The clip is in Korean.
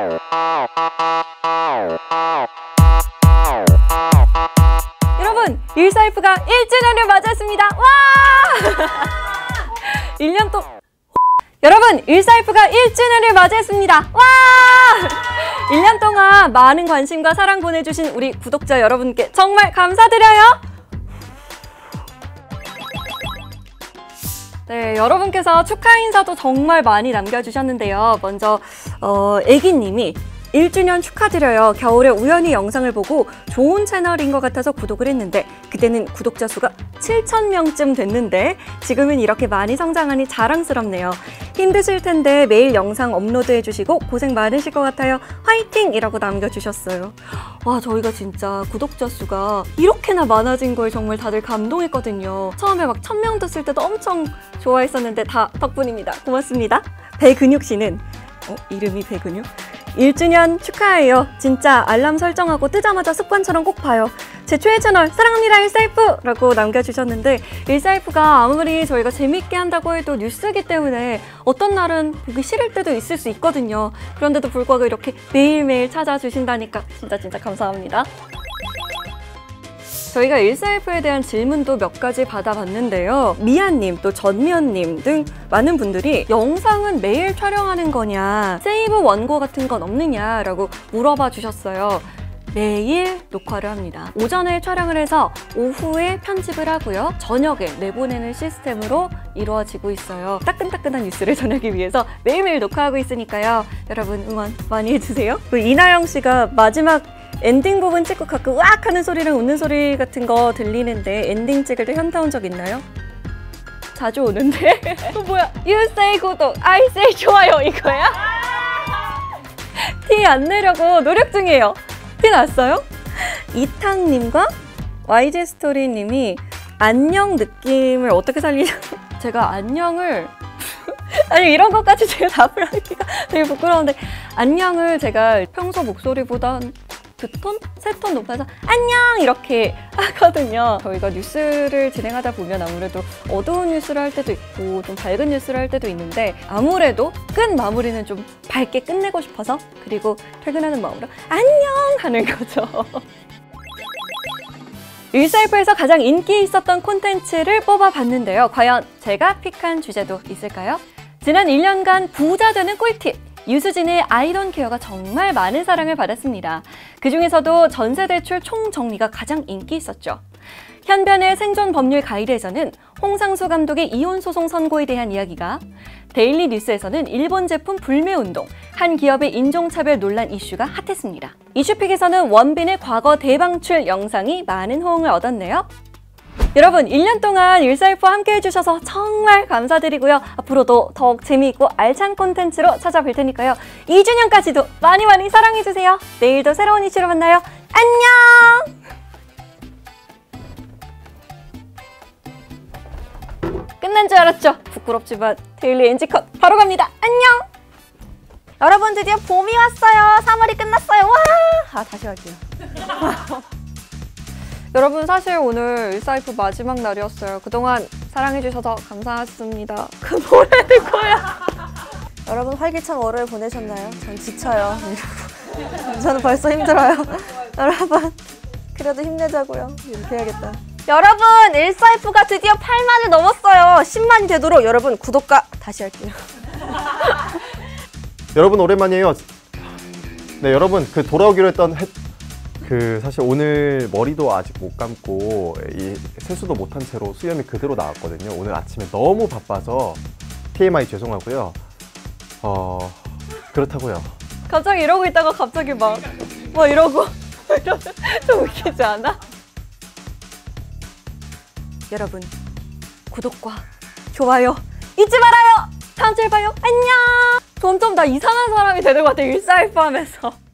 여러분, 일사이프가 1주년을 맞았습니다. 와! 1년 동안 여러분, 일사이프가 1주년을 맞이했습니다. 와! 1년 동안 많은 관심과 사랑 보내주신 우리 구독자 여러분께 정말 감사드려요. 네, 여러분께서 축하 인사도 정말 많이 남겨주셨는데요. 먼저 애기님이 1주년 축하드려요. 겨울에 우연히 영상을 보고 좋은 채널인 것 같아서 구독을 했는데 그때는 구독자 수가 7,000명쯤 됐는데 지금은 이렇게 많이 성장하니 자랑스럽네요. 힘드실 텐데 매일 영상 업로드해 주시고 고생 많으실 것 같아요. 화이팅! 이라고 남겨주셨어요. 와, 저희가 진짜 구독자 수가 이렇게나 많아진 거에 정말 다들 감동했거든요. 처음에 막 1,000명 됐을 때도 엄청 좋아했었는데 다 덕분입니다. 고맙습니다. 배근육 씨는 이름이 배근육? 1주년 축하해요. 진짜 알람 설정하고 뜨자마자 습관처럼 꼭 봐요. 제 최애 채널 사랑합니다 일사이프! 라고 남겨주셨는데 일사이프가 아무리 저희가 재밌게 한다고 해도 뉴스이기 때문에 어떤 날은 보기 싫을 때도 있을 수 있거든요. 그런데도 불구하고 이렇게 매일매일 찾아주신다니까 진짜 감사합니다. 저희가 일사이프에 대한 질문도 몇 가지 받아봤는데요. 미아님, 또 전미연님 등 많은 분들이 영상은 매일 촬영하는 거냐, 세이브 원고 같은 건 없느냐라고 물어봐 주셨어요. 매일 녹화를 합니다. 오전에 촬영을 해서 오후에 편집을 하고요. 저녁에 내보내는 시스템으로 이루어지고 있어요. 따끈따끈한 뉴스를 전하기 위해서 매일매일 녹화하고 있으니까요. 여러분 응원 많이 해주세요. 이나영 씨가 마지막 엔딩 부분 찍고 가끔 으악 하는 소리랑 웃는 소리 같은 거 들리는데 엔딩 찍을 때 현타 온 적 있나요? 자주 오는데? 뭐야? You say 구독, I say 좋아요 이거야? 티 안 내려고 노력 중이에요. 티 났어요? 이탕님과 YG스토리님이 안녕 느낌을 어떻게 살리냐? 제가 안녕을 아니 이런 것까지 제가 답을 하기가 되게 부끄러운데 안녕을 제가 평소 목소리보다 2톤? 3톤 높아서 안녕! 이렇게 하거든요. 저희가 뉴스를 진행하다 보면 아무래도 어두운 뉴스를 할 때도 있고 좀 밝은 뉴스를 할 때도 있는데 아무래도 끝 마무리는 좀 밝게 끝내고 싶어서 그리고 퇴근하는 마음으로 안녕! 하는 거죠. 일사이프에서 가장 인기 있었던 콘텐츠를 뽑아봤는데요. 과연 제가 픽한 주제도 있을까요? 지난 1년간 부자 되는 꿀팁! 유수진의 아이돈 케어가 정말 많은 사랑을 받았습니다. 그 중에서도 전세대출 총정리가 가장 인기 있었죠. 현변의 생존 법률 가이드에서는 홍상수 감독의 이혼 소송 선고에 대한 이야기가, 데일리 뉴스에서는 일본 제품 불매운동, 한 기업의 인종차별 논란 이슈가 핫했습니다. 이슈픽에서는 원빈의 과거 대방출 영상이 많은 호응을 얻었네요. 여러분 1년 동안 일사이프와 함께 해주셔서 정말 감사드리고요. 앞으로도 더욱 재미있고 알찬 콘텐츠로 찾아뵐 테니까요. 2주년까지도 많이 사랑해주세요. 내일도 새로운 이슈로 만나요. 안녕! 끝난 줄 알았죠? 부끄럽지만 데일리 NG컷 바로 갑니다. 안녕! 여러분 드디어 봄이 왔어요. 3월이 끝났어요. 와! 다시 할게요. 여러분 사실 오늘 일사이프 마지막 날이었어요. 그동안 사랑해주셔서 감사했습니다. 그 노래는 거야. 여러분 활기찬 월요일 보내셨나요? 전 지쳐요. 저는 벌써 힘들어요. 여러분 그래도 힘내자고요. 이렇게 해야겠다. 여러분 일사이프가 드디어 8만을 넘었어요. 10만이 되도록 여러분 구독과 다시 할게요. 여러분 오랜만이에요. 네 여러분 돌아오기로 했던 사실 오늘 머리도 아직 못 감고 세수도 못한 채로 수염이 그대로 나왔거든요. 오늘 아침에 너무 바빠서 TMI 죄송하고요. 그렇다고요. 갑자기 이러고 있다가 갑자기 막 이러고 좀 웃기지 않아? 여러분 구독과 좋아요 잊지 말아요. 다음 주에 봐요. 안녕. 점점 나 이상한 사람이 되는 것 같아 일사이프 하면서.